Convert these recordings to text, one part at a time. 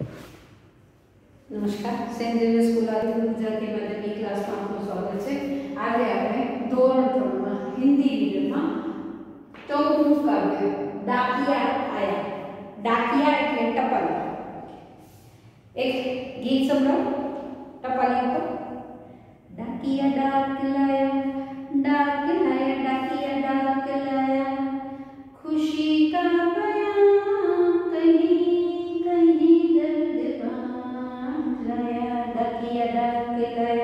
नमस्कार, saint Xavier school Adipur Gujarati माध्यमिक class में आपનું સ્વાગત છે। આજે આપણે ધોરણ 3 માં હિન્દી મીડિયમમાં 14મું કાવ્ય ડાકિયા આયા। ડાકિયા એટલે ટપાલી। એક ગીત સંભળાવો ટપાલી ઉપર। डाकिया डाक लाया डाकिया डाक लाया, खुशी का बयां कहीं कहीं दर्द बांध लाया। डाकिया डाक लाया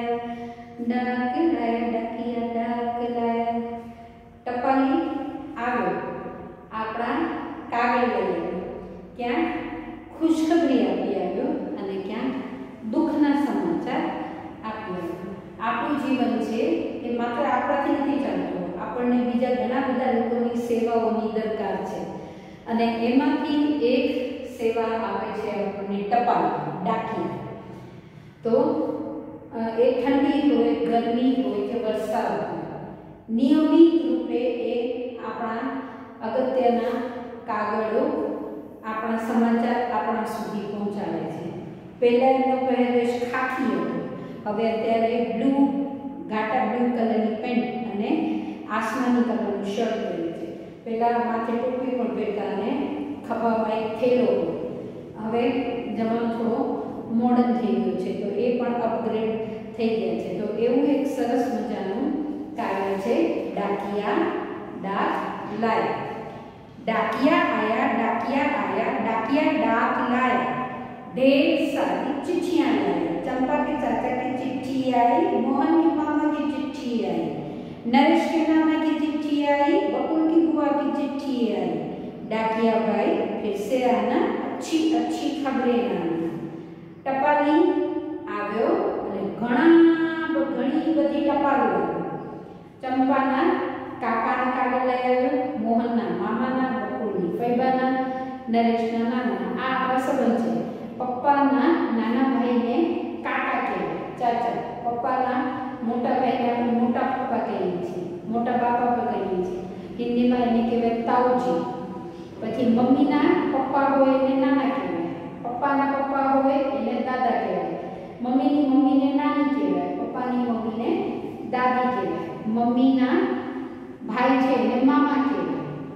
डाकिया डाक लाया। टपाली આવ્યો આપણા કાગળ લઈ આવ્યો, ક્યાં ખુશખબરી આપી આવ્યો અને ક્યાં દુઃખના સમાચાર આપી આવ્યો। આપણું જીવન છે એ માત્ર આપણાથી નથી ચાલતું, આપણને બીજા ઘણા બધા લોકોની સેવાઓની દરકાર છે અને એમાંથી એક સેવા આપે છે આપણને ટપાલી ડાકિયા। તો એ ઠંડી હોય, ગરમી હોય કે વરસાદ હોય, નિયમિત રૂપે એ આપણા અગત્યના કાગળો આપણા સમાચાર આપણા સુધી પહોંચાડે છે। પહેલા એનો પહેરવેશ ખાખી હતો, હવે અત્યારે બ્લુ ઘાટા બ્લુ કલરની પેન્ટ અને આસમાની કલરનું શર્ટ પહેરે છે। પહેલા માથે ટોપી પણ પહેરતા અને ખભામાં એક થેલો, હવે જમાનો થોડો મોડર્ન થઈ ગયો છે તો એ પણ અપગ્રેડ થઈ ગયા છે। તો એવું એક સરસ મજાનું કાર્ય છે डाकिया डाक लाया। डाकिया आया डाकिया डाक लाया, ढेर सारी चिट्ठियां लाई। चंपा के चाचा की चिट्ठी आई, मोहन के मामा की चिट्ठी आई, नरेश के नाना की चिट्ठी आई, बकुल की बुआ की चिट्ठी आई। डाकिया भाई फिर से आना, अच्छी अच्छी खबरें लाना। टपाली આવ્યો અને ઘણી બધી ટપાલો આવી। ચંપાના કાકાના કાગળ લઈ આવ્યો, મોહનના મામાના, બકુલની ફૈબાના, નરેશના નાના। આ આપણા સંબંધ છે। પપ્પાના નાના ભાઈને કાકા કહેવાય, ચાચા। પપ્પાના મોટા ભાઈને આપણે મોટા પપ્પા કહીએ છીએ, મોટા બાપા પણ કહીએ છીએ। હિન્દીમાં એને કહેવાય તાઉજી। પછી મમ્મીના પપ્પા હોય એને નાના કહેવાય, પપ્પાના પપ્પા હોય એને દાદા કહેવાય, મમ્મીની મમ્મીને નાની કહેવાય, પપ્પાની મમ્મીને દાદી કહેવાય, મમ્મીના ભાઈ છે એને મામા કહેવાય।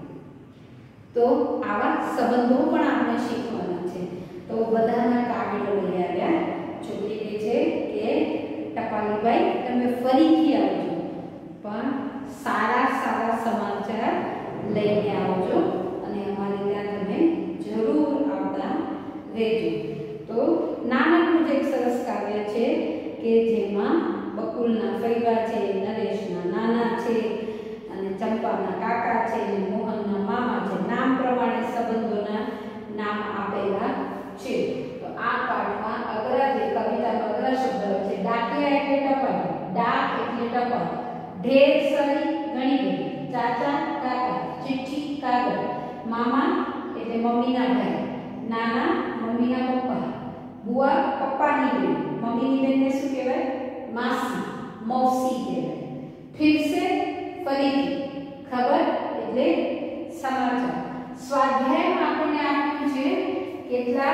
તો આવા સંબંધો પણ આપણે શીખવાના છે। તો બધાના કાગળો લઈ આવ્યા। છોકરી કહે છે કે ટપાલીભાઈ તમે ફરીથી આવજો, પણ સારા સારા સમાચાર લઈને આવજો અને અમારી ત્યાં તમે જરૂર આવતા રહેજો। તો નાનકડું જ એક સરસ કાવ્ય છે કે જેમાં બકુલના ફૈબા છે, નરેશના નાના છે અને ચંપાના કાકા છે અને મોહનના મામા છે। નામ પ્રમાણે સંબંધોના નામ આપેલા છે। તો આ પાઠમાં અગરા જે કવિતાનો અગરા શબ્દ છે ડાકિયા એટલે ટપાલી, ડાક એટલે ટપાલ, ઢેર સારી ઘણી બધી, ચાચા કાકા, ચિઠ્ઠી કાગળ, મામા એટલે મમ્મીના ભાઈ, નાના મમ્મીના પપ્પા, બુઆ પપ્પાની બેન, મમ્મીની બેનને શું કહેવાય માસી, મૌસી કહેવાય। ફિર સે ફરીથી, ખબર એટલે સમાચાર। સ્વાધ્યાયમાં આપણને આપ્યું છે કેટલાક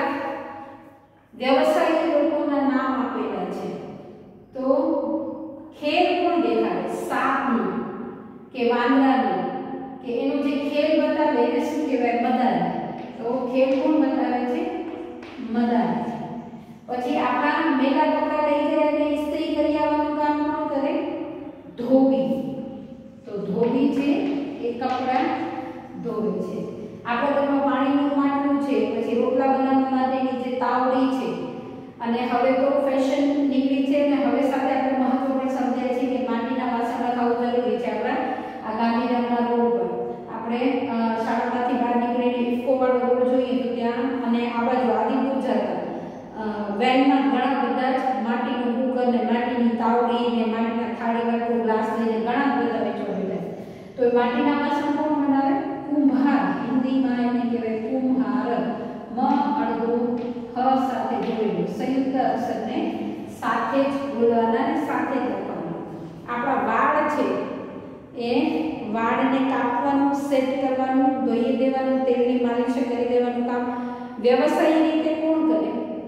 વ્યવસાયી લોકોના નામ આપેલા છે। તો ખેલ કોણ દેખાડે, સાપનું કે વાંદરાનું કે એનું જે ખેલ બતાવે એને શું કહેવાય મદાર। તો ખેલ કોણ બતાવે છે મદાર। પછી આપણા મેલા કપડા લઈ જાય એટલે ઇસ્ત્રી કરી આવવાનું કામ કોણ કરે ધોબી। તો ધોબી છે એ કપડા ધોવે છે। આપણા ઘરમાં પાણીનું માટલું છે, પછી રોટલા બનાવવા માટેની જે તાવડી છે અને હવે તો ફેશન નીકળી છે અને હવે સાથે આપણે મહત્વ પણ સમજાય છે કે માટીના વાસણ રખાવવું જરૂરી છે। આપણા આ ગાંધીધામના રોડ પર આપણે શાળામાંથી બહાર નીકળીને ઇફકોવાળો રોડ જોઈએ તો ત્યાં અને આ બાજુ આદિપુર જતા વેનમાં ઘણા બધા જ માટીનું કુકર ને માટીની તાવડી ને માટીના થાળી વાળો ગ્લાસ લઈને ઘણા બધા વેચવા મળે। તો એ માટીના વાસણ કોણ બનાવે કુંભાર। હિન્દીમાં એને કહેવાય કુંભાર। મ અડધું હ સાથે જોડેલું સંયુક્ત અક્ષરને સાથે જ બોલવાના અને સાથે જ લખવાના। આપણા વાળ છે એ વાળને કાપવાનું, સેટ કરવાનું, ધોઈ દેવાનું, તેલની માલિશ કરી દેવાનું કામ વ્યવસાયી રીતે કોણ કરે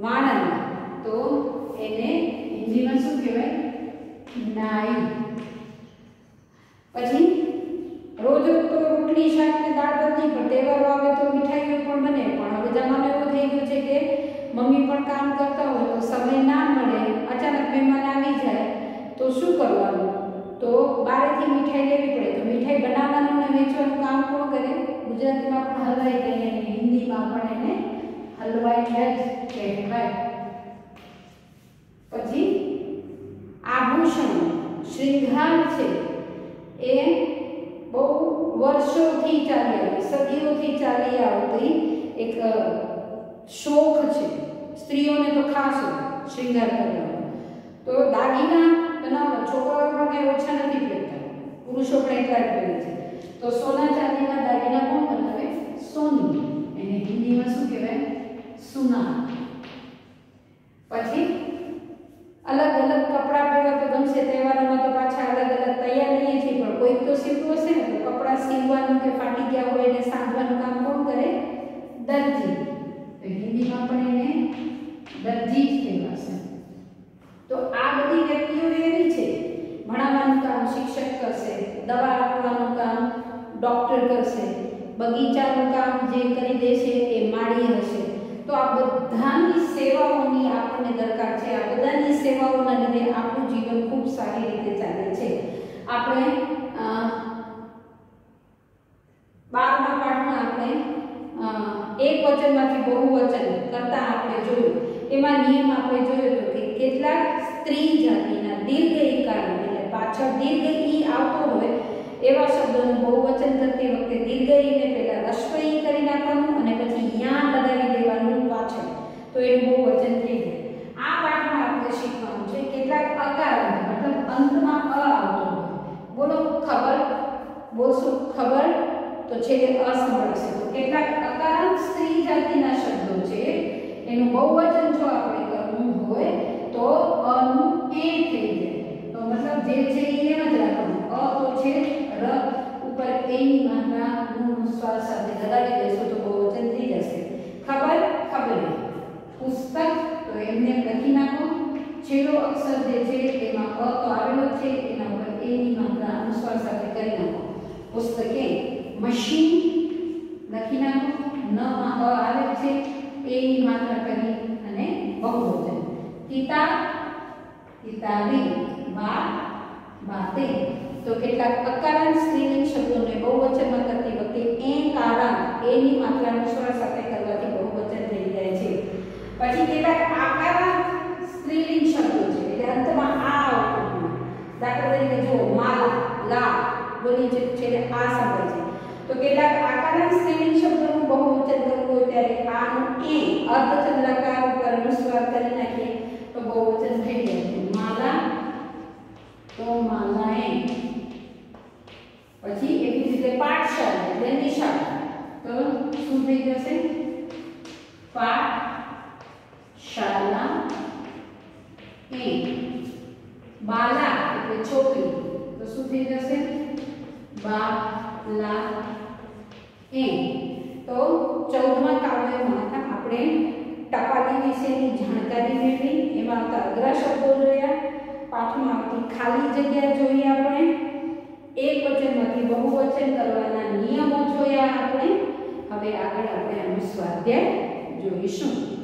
વાણંદ, તો એને હિન્દીમાં શું કહેવાય? નાઈ. પછી રોજ તો રોટલી શાક ને દાળ બધી, પણ તહેવારો આવે તો મીઠાઈઓ પણ બને. પણ હવે જમાનો એવો થઈ ગયો છે કે મમ્મી પણ કામ કરતા હોય તો સમય ના મળે, અચાનક મહેમાન આવી જાય તો શું કરવાનું? તો બહારથી મીઠાઈ લેવી પડે. તો મીઠાઈ બનાવવાનું અને વેચવાનું કામ કોણ કરે? ગુજરાતીમાં પણ હલવાઈ કહીએ અને હિન્દીમાં પણ એને હલવાઈ જ કહેવાય. પછી આભૂષણ, શ્રૃંગાર છે એ બહુ વર્ષોથી ચાલી આવી, સદીઓથી ચાલી આવતી એક શોખ છે. સ્ત્રીઓને તો ખાસ શ્રૃંગાર કરવાનો. તો દાગીના બનાવવા છોકરાઓ પણ કંઈ ઓછા નથી પહેરતા, પુરુષો પણ એટલા જ પહેરે છે. તો સોના ચાંદીના દાગીના કોણ બનાવે? સોનું. એને હિન્દીમાં શું કહેવાય? સુના. પછી અલગ અલગ કપડાં પહેરવા તો ગમશે. તહેવારોમાં તો પાછા અલગ અલગ તૈયાર લઈએ છીએ, પણ કોઈક તો સીવતું હશે ને. તો કપડાં સીવવાનું કે ફાટી ગયા હોય એને સાંધવાનું કામ કોણ કરે? દરજી. તો હિન્દીમાં પણ એને દરજી જ કહેવાશે. તો આ બધી વ્યક્તિઓ એવી છે. ભણાવવાનું કામ શિક્ષક કરશે, દવા આપવાનું કામ ડોક્ટર કરશે, બગીચાનું કામ જે કરી દેશે એ માળી હશે. તો આ બધાની સેવાઓની આપણને દરકાર છે. આ બધાની સેવાઓના લીધે આપણું જીવન ખૂબ સારી રીતે ચાલે છે. આપણે 12મા પાઠમાં આપણે એક વચનમાંથી બહુવચન કરતા આપણે જોયું. એમાં નિયમ આપણે જોયો હતો કે કેટલાક સ્ત્રી જાતિના દીર્ઘ ઈકાર, એટલે પાછળ દીર્ઘ ઈ આવતો હોય એવા શબ્દોનું બહુવચન કરતી વખતે દીર્ઘ ઈને પહેલા રસ્વ ઈ કરી નાખવાનું અને પછી યા લગાવી દેવાનું પાછળ, તો એનું બહુવચન થઈ જાય. આ પાઠમાં આપણે શીખવાનું છે કેટલાક અકારાંત, મતલબ અંતમાં અ આવતો હોય. બોલો ખબર, બોલશો ખબર તો છેલ્લે અ સંભળાશે. તો કેટલાક અકારાંત સ્ત્રી જાતિના શબ્દો છે એનું બહુવચન જો આપણે કરવું હોય તો અ નું એ થઈ જાય. તો મતલબ જે છે એ એમ જ રાખવાનું. અ તો છે ર ઉપર એ ની માત્રા નું સ્વર સાથે લગાવી દેશો તો બહુવચન થઈ જશે. ખબર, ખબરે. પુસ્તક, તો એમને લખી નાખો. છેલ્લો અક્ષર જે છે એમાં અ તો આવેલો છે, એના ઉપર એ ની માત્રા અનુસ્વાર સાથે કરી નાખો. પુસ્તકે. મશીન લખી નાખો. ન માં અ આવે છે, એ ની માત્રા કરી અને બહુવચન. કિતાબ, કિતાબે. બા, બાતે. તો કેટલાક અકારાંત સ્ત્રીલિંગ શબ્દોને બહુવચનમાં કરતી વખતે એ કારાંત, એ ની માત્રા અનુસ્વાર સાથે કરવાથી બહુવચન થઈ જાય છે. પછી કેટલાક આકારાંત સ્ત્રીલિંગ શબ્દો છે એટલે અંતમાં આ આવતો હોય. દાખલા તરીકે જો માલા, લા બોલીએ છે છેલ્લે આ સંભળાય છે. તો કેટલાક આકારાંત સ્ત્રીલિંગ શબ્દોનું બહુવચન કરવું હોય ત્યારે આનું એ અર્ધચંદ્રાકાર ઉપર અનુસ્વાર કરી નાખીએ તો બહુવચન થઈ જાય. માલા, તો માલાએ. પછી એવી રીતે પાઠશાળા એટલે નિશાળા, તો શું થઈ જશે? પાઠશાળા એ. બાલા એટલે છોકરી, તો શું થઈ જશે? બાલા એ. તો 14મા કાવ્યમાં આપણે ટપાલી વિશેની જાણકારી મેળવી, એમાં આવતા અઘરા શબ્દો જોયા, પાઠમાં આવતી ખાલી જગ્યા જોઈ આપણે, એક વચનમાંથી બહુવચન કરવાના નિયમો જોયા આપણે. હવે આગળ આપણે આનું સ્વાધ્યાય જોઈશું.